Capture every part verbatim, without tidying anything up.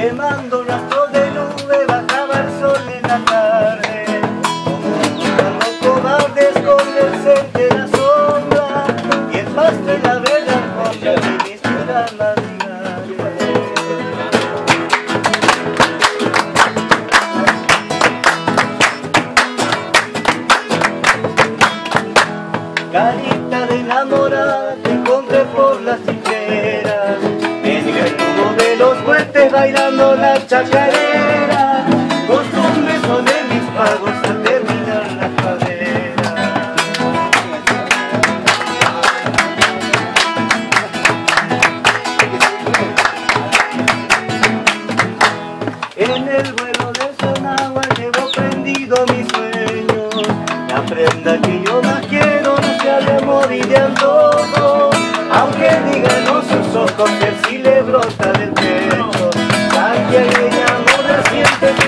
quemando rastros de nube, bajaba el sol en la tarde. Como un cobarde esconderse entre la sombra, y el pasto en la verde alfombra de mis puras madrigales. Carita de enamorada te encontré por las trincheras, en el humo de los puentes bailando la chacarera, costumbres son de mis pagos al terminar la cadera. En el vuelo de Sonagua llevo prendido mis sueños, la prenda que yo más quiero no se ha de morir de antojo, aunque digan no sus ojos que el sí le brota del pecho. Santiago y amor reciente que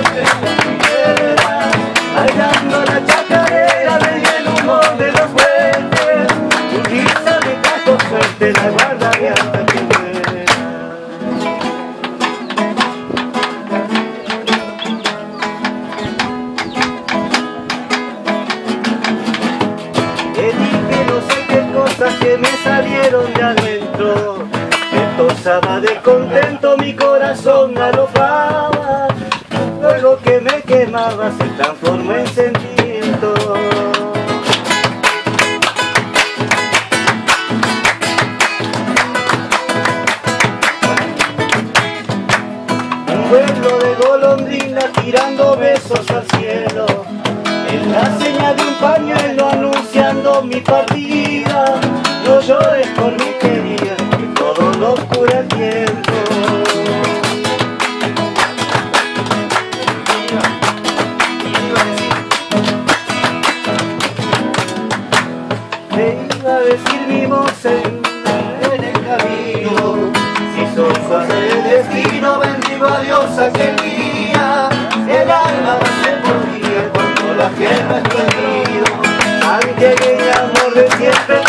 bailando la chacarera desde el humor de los puentes, tu risa de cajo suerte la guardaré hasta que muera. Te dije no sé qué cosas que me salieron de adentro, me tosaba de contento, mi corazón alofaba, luego que me quemaba se transformó en sentimiento. Un vuelo de golondrina tirando besos al cielo, en la señal de un pañuelo anunciando mi partida. No llores por mi querida, que todo lo cura el tiempo. Te iba a decir mi voz en, en el camino, si son cosas del destino, bendigo a Dios aquel día, el alma va a ser por día cuando la guerra está herido. Aunque el amor de siempre